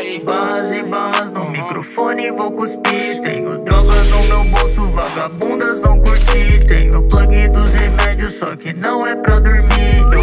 Barras e barras no microfone, vou cuspir. Tenho drogas no meu bolso, vagabundas vão curtir. Tenho plug dos remédios, só que não é pra dormir.